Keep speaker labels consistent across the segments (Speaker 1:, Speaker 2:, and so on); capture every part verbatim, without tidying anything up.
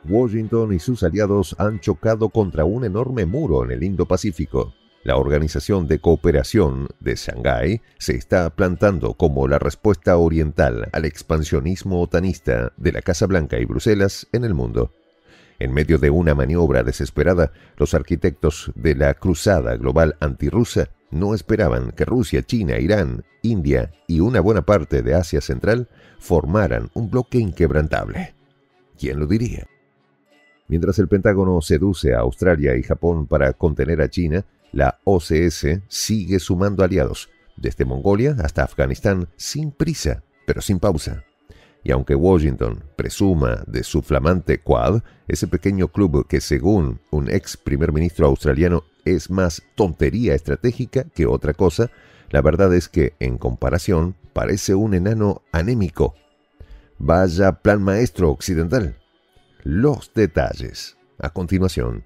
Speaker 1: Washington y sus aliados han chocado contra un enorme muro en el Indo-Pacífico. La Organización de Cooperación de Shanghái se está plantando como la respuesta oriental al expansionismo otanista de la Casa Blanca y Bruselas en el mundo. En medio de una maniobra desesperada, los arquitectos de la cruzada global antirrusa no esperaban que Rusia, China, Irán, India y una buena parte de Asia Central formaran un bloque inquebrantable. ¿Quién lo diría? Mientras el Pentágono seduce a Australia y Japón para contener a China, la O C S sigue sumando aliados, desde Mongolia hasta Afganistán, sin prisa, pero sin pausa. Y aunque Washington presuma de su flamante Quad, ese pequeño club que según un ex primer ministro australiano es más tontería estratégica que otra cosa, la verdad es que, en comparación, parece un enano anémico. Vaya plan maestro occidental. Los detalles, a continuación.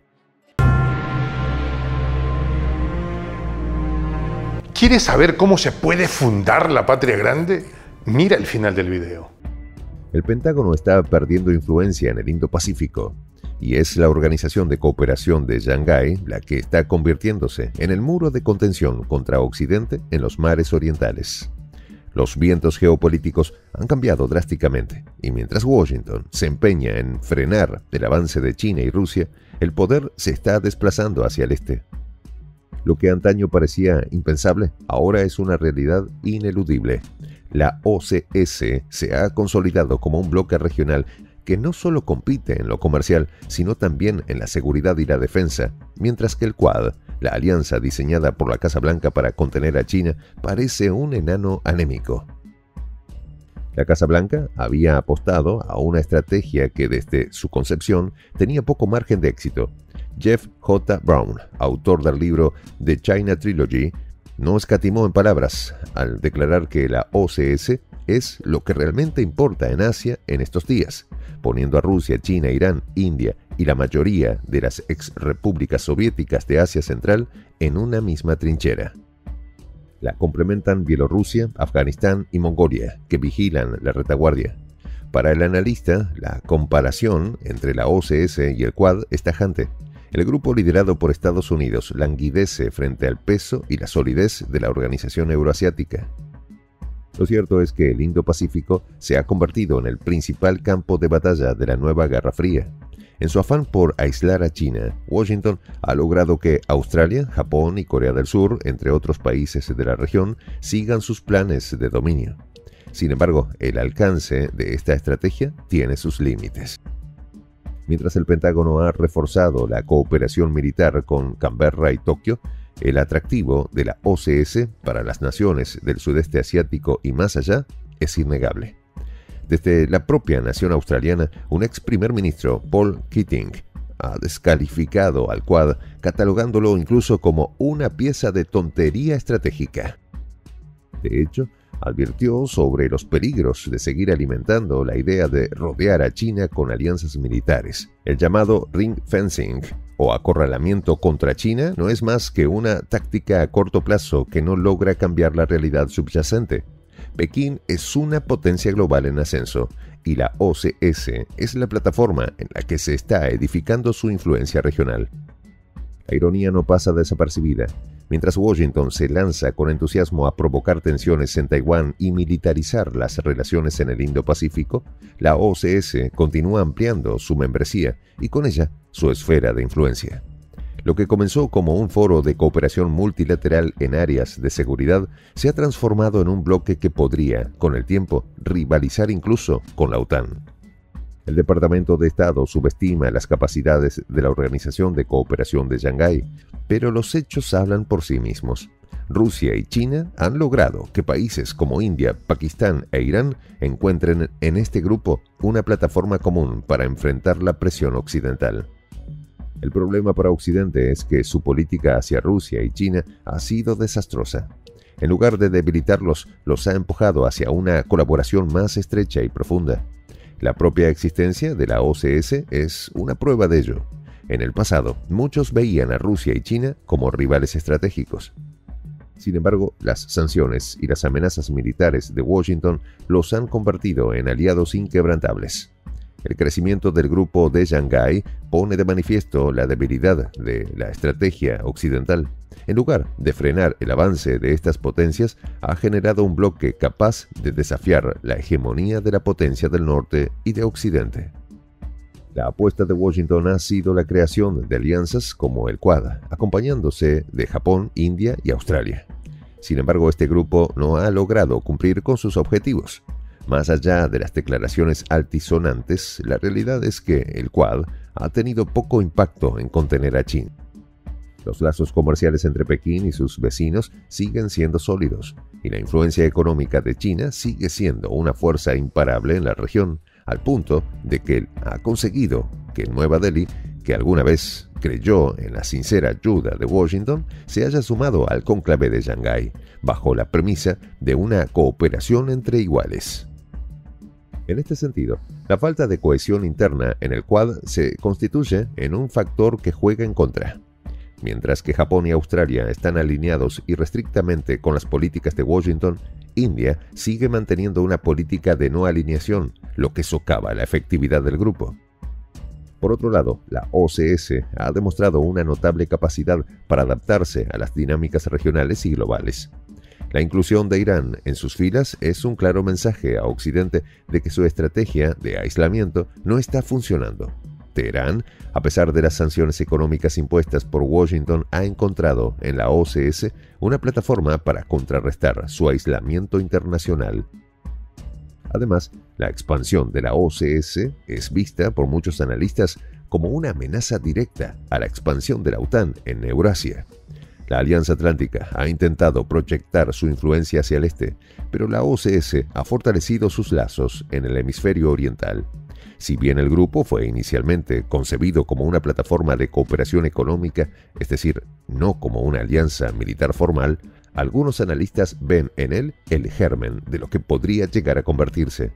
Speaker 2: ¿Quieres saber cómo se puede fundar la patria grande? Mira el final del video.
Speaker 1: El Pentágono está perdiendo influencia en el Indo-Pacífico, y es la Organización de Cooperación de Shanghái la que está convirtiéndose en el muro de contención contra Occidente en los mares orientales. Los vientos geopolíticos han cambiado drásticamente, y mientras Washington se empeña en frenar el avance de China y Rusia, el poder se está desplazando hacia el este. Lo que antaño parecía impensable, ahora es una realidad ineludible. La O C S se ha consolidado como un bloque regional que no solo compite en lo comercial, sino también en la seguridad y la defensa, mientras que el Quad, la alianza diseñada por la Casa Blanca para contener a China, parece un enano anémico. La Casa Blanca había apostado a una estrategia que desde su concepción tenía poco margen de éxito. Jeff J. Brown, autor del libro The China Trilogy, no escatimó en palabras al declarar que la O C S es lo que realmente importa en Asia en estos días, poniendo a Rusia, China, Irán, India y la mayoría de las exrepúblicas soviéticas de Asia Central en una misma trinchera. La complementan Bielorrusia, Afganistán y Mongolia, que vigilan la retaguardia. Para el analista, la comparación entre la O C S y el Quad es tajante. El grupo liderado por Estados Unidos languidece frente al peso y la solidez de la organización euroasiática. Lo cierto es que el Indo-Pacífico se ha convertido en el principal campo de batalla de la nueva Guerra Fría. En su afán por aislar a China, Washington ha logrado que Australia, Japón y Corea del Sur, entre otros países de la región, sigan sus planes de dominio. Sin embargo, el alcance de esta estrategia tiene sus límites. Mientras el Pentágono ha reforzado la cooperación militar con Canberra y Tokio, el atractivo de la O C S para las naciones del sudeste asiático y más allá es innegable. Desde la propia nación australiana, un ex primer ministro, Paul Keating, ha descalificado al Quad, catalogándolo incluso como una pieza de tontería estratégica. De hecho, advirtió sobre los peligros de seguir alimentando la idea de rodear a China con alianzas militares. El llamado ring fencing o acorralamiento contra China no es más que una táctica a corto plazo que no logra cambiar la realidad subyacente. Pekín es una potencia global en ascenso y la O C S es la plataforma en la que se está edificando su influencia regional. La ironía no pasa desapercibida. Mientras Washington se lanza con entusiasmo a provocar tensiones en Taiwán y militarizar las relaciones en el Indo-Pacífico, la O C S continúa ampliando su membresía y con ella su esfera de influencia. Lo que comenzó como un foro de cooperación multilateral en áreas de seguridad se ha transformado en un bloque que podría, con el tiempo, rivalizar incluso con la OTAN. El Departamento de Estado subestima las capacidades de la Organización de Cooperación de Shanghái, pero los hechos hablan por sí mismos. Rusia y China han logrado que países como India, Pakistán e Irán encuentren en este grupo una plataforma común para enfrentar la presión occidental. El problema para Occidente es que su política hacia Rusia y China ha sido desastrosa. En lugar de debilitarlos, los ha empujado hacia una colaboración más estrecha y profunda. La propia existencia de la O C S es una prueba de ello. En el pasado, muchos veían a Rusia y China como rivales estratégicos. Sin embargo, las sanciones y las amenazas militares de Washington los han convertido en aliados inquebrantables. El crecimiento del grupo de Shanghái pone de manifiesto la debilidad de la estrategia occidental. En lugar de frenar el avance de estas potencias, ha generado un bloque capaz de desafiar la hegemonía de la potencia del norte y de Occidente. La apuesta de Washington ha sido la creación de alianzas como el Quad, acompañándose de Japón, India y Australia. Sin embargo, este grupo no ha logrado cumplir con sus objetivos. Más allá de las declaraciones altisonantes, la realidad es que el Quad ha tenido poco impacto en contener a China. Los lazos comerciales entre Pekín y sus vecinos siguen siendo sólidos, y la influencia económica de China sigue siendo una fuerza imparable en la región, al punto de que ha conseguido que Nueva Delhi, que alguna vez creyó en la sincera ayuda de Washington, se haya sumado al cónclave de Shanghái, bajo la premisa de una cooperación entre iguales. En este sentido, la falta de cohesión interna en el Quad se constituye en un factor que juega en contra. Mientras que Japón y Australia están alineados irrestrictamente con las políticas de Washington, India sigue manteniendo una política de no alineación, lo que socava la efectividad del grupo. Por otro lado, la O C S ha demostrado una notable capacidad para adaptarse a las dinámicas regionales y globales. La inclusión de Irán en sus filas es un claro mensaje a Occidente de que su estrategia de aislamiento no está funcionando. Teherán, a pesar de las sanciones económicas impuestas por Washington, ha encontrado en la O C S una plataforma para contrarrestar su aislamiento internacional. Además, la expansión de la O C S es vista por muchos analistas como una amenaza directa a la expansión de la OTAN en Eurasia. La Alianza Atlántica ha intentado proyectar su influencia hacia el este, pero la O C S ha fortalecido sus lazos en el hemisferio oriental. Si bien el grupo fue inicialmente concebido como una plataforma de cooperación económica, es decir, no como una alianza militar formal, algunos analistas ven en él el germen de lo que podría llegar a convertirse.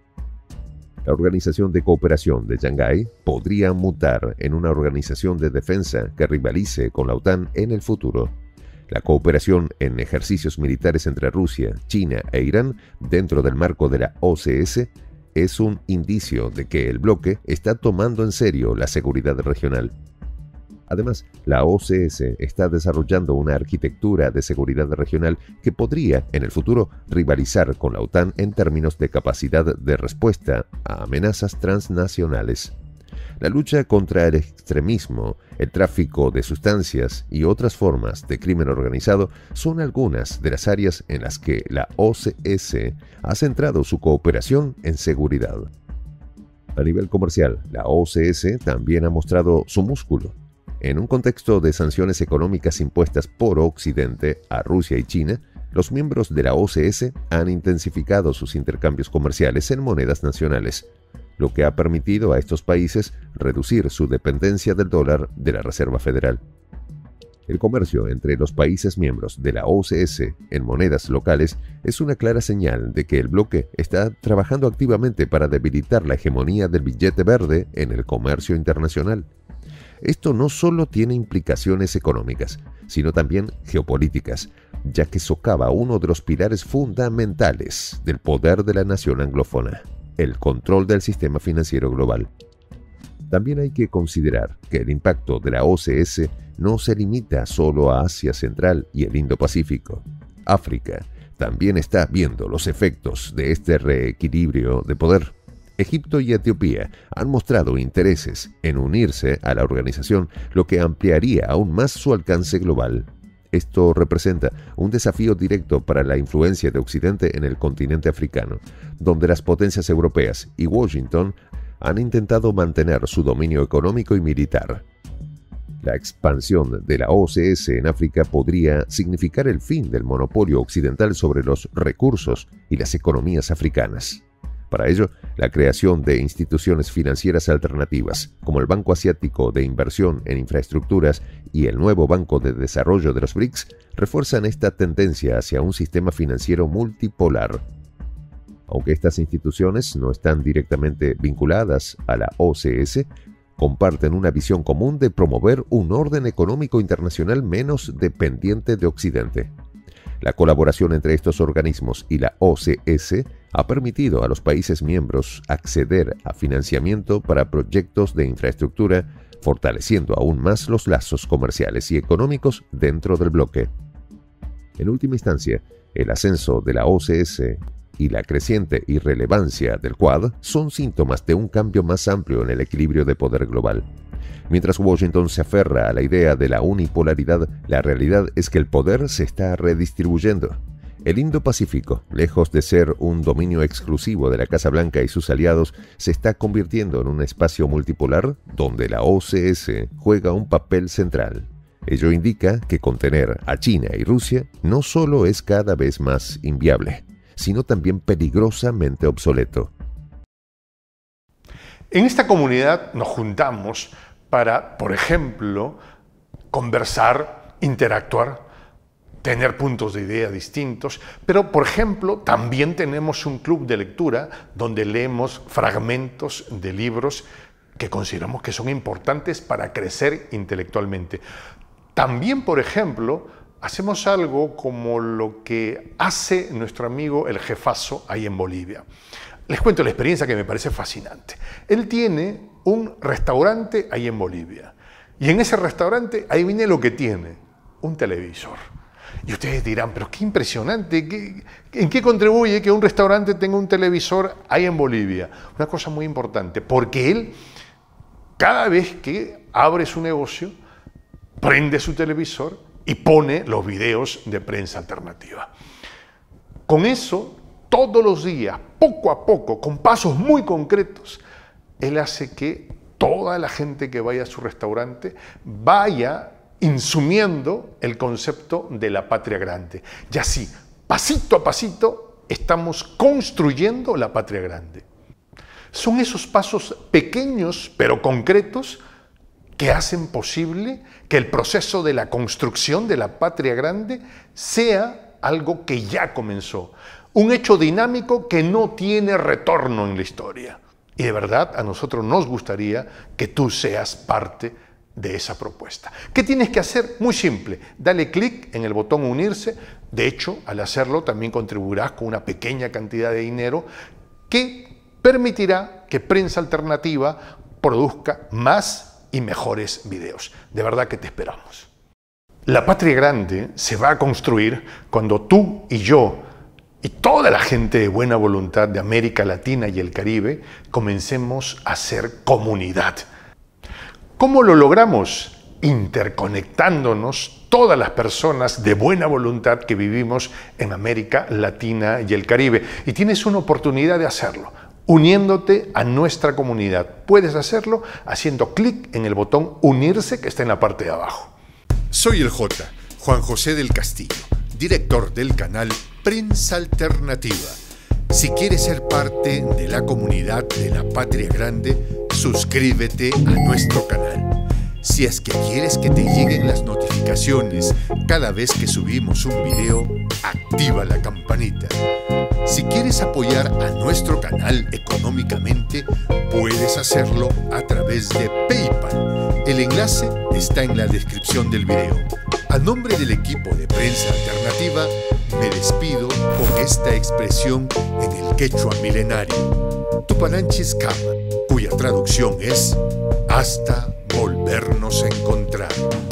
Speaker 1: La Organización de Cooperación de Shanghái podría mutar en una organización de defensa que rivalice con la OTAN en el futuro. La cooperación en ejercicios militares entre Rusia, China e Irán dentro del marco de la O C S es un indicio de que el bloque está tomando en serio la seguridad regional. Además, la O C S está desarrollando una arquitectura de seguridad regional que podría, en el futuro, rivalizar con la OTAN en términos de capacidad de respuesta a amenazas transnacionales. La lucha contra el extremismo, el tráfico de sustancias y otras formas de crimen organizado son algunas de las áreas en las que la O C S ha centrado su cooperación en seguridad. A nivel comercial, la O C S también ha mostrado su músculo. En un contexto de sanciones económicas impuestas por Occidente a Rusia y China, los miembros de la O C S han intensificado sus intercambios comerciales en monedas nacionales, lo que ha permitido a estos países reducir su dependencia del dólar de la Reserva Federal. El comercio entre los países miembros de la O C S en monedas locales es una clara señal de que el bloque está trabajando activamente para debilitar la hegemonía del billete verde en el comercio internacional. Esto no solo tiene implicaciones económicas, sino también geopolíticas, ya que socava uno de los pilares fundamentales del poder de la nación anglófona: el control del sistema financiero global. También hay que considerar que el impacto de la O C S no se limita solo a Asia Central y el Indo-Pacífico. África también está viendo los efectos de este reequilibrio de poder. Egipto y Etiopía han mostrado intereses en unirse a la organización, lo que ampliaría aún más su alcance global. Esto representa un desafío directo para la influencia de Occidente en el continente africano, donde las potencias europeas y Washington han intentado mantener su dominio económico y militar. La expansión de la O C S en África podría significar el fin del monopolio occidental sobre los recursos y las economías africanas. Para ello, la creación de instituciones financieras alternativas, como el Banco Asiático de Inversión en Infraestructuras y el nuevo Banco de Desarrollo de los B R I C S, refuerzan esta tendencia hacia un sistema financiero multipolar. Aunque estas instituciones no están directamente vinculadas a la O C S, comparten una visión común de promover un orden económico internacional menos dependiente de Occidente. La colaboración entre estos organismos y la O C S ha permitido a los países miembros acceder a financiamiento para proyectos de infraestructura, fortaleciendo aún más los lazos comerciales y económicos dentro del bloque. En última instancia, el ascenso de la O C S y la creciente irrelevancia del Quad son síntomas de un cambio más amplio en el equilibrio de poder global. Mientras Washington se aferra a la idea de la unipolaridad, la realidad es que el poder se está redistribuyendo. El Indo-Pacífico, lejos de ser un dominio exclusivo de la Casa Blanca y sus aliados, se está convirtiendo en un espacio multipolar donde la O C S juega un papel central. Ello indica que contener a China y Rusia no solo es cada vez más inviable, sino también peligrosamente obsoleto.
Speaker 2: En esta comunidad nos juntamos para, por ejemplo, conversar, interactuar, tener puntos de idea distintos, pero, por ejemplo, también tenemos un club de lectura donde leemos fragmentos de libros que consideramos que son importantes para crecer intelectualmente. También, por ejemplo, hacemos algo como lo que hace nuestro amigo el jefazo ahí en Bolivia. Les cuento la experiencia que me parece fascinante. Él tiene un restaurante ahí en Bolivia y en ese restaurante, ahí viene lo que tiene, un televisor. Y ustedes dirán, pero qué impresionante, ¿qué, ¿en qué contribuye que un restaurante tenga un televisor ahí en Bolivia? Una cosa muy importante, porque él, cada vez que abre su negocio, prende su televisor y pone los videos de Prensa Alternativa. Con eso, todos los días, poco a poco, con pasos muy concretos, él hace que toda la gente que vaya a su restaurante vaya insumiendo el concepto de la patria grande. Y así, pasito a pasito, estamos construyendo la patria grande. Son esos pasos pequeños pero concretos que hacen posible que el proceso de la construcción de la patria grande sea algo que ya comenzó. Un hecho dinámico que no tiene retorno en la historia. Y de verdad a nosotros nos gustaría que tú seas parte de esa propuesta. ¿Qué tienes que hacer? Muy simple. Dale clic en el botón unirse. De hecho, al hacerlo también contribuirás con una pequeña cantidad de dinero que permitirá que Prensa Alternativa produzca más y mejores videos. De verdad que te esperamos. La patria grande se va a construir cuando tú y yo y toda la gente de buena voluntad de América Latina y el Caribe comencemos a ser comunidad. ¿Cómo lo logramos? Interconectándonos todas las personas de buena voluntad que vivimos en América Latina y el Caribe. Y tienes una oportunidad de hacerlo, uniéndote a nuestra comunidad. Puedes hacerlo haciendo clic en el botón unirse que está en la parte de abajo.
Speaker 3: Soy el J, Juan José del Castillo, director del canal Prensa Alternativa. Si quieres ser parte de la comunidad de la Patria Grande, suscríbete a nuestro canal. Si es que quieres que te lleguen las notificaciones cada vez que subimos un video, activa la campanita. Si quieres apoyar a nuestro canal económicamente, puedes hacerlo a través de PayPal. El enlace está en la descripción del video. A nombre del equipo de Prensa Alternativa, me despido con esta expresión en el quechua milenario, Tupananchis Kama, cuya traducción es hasta volvernos a encontrar.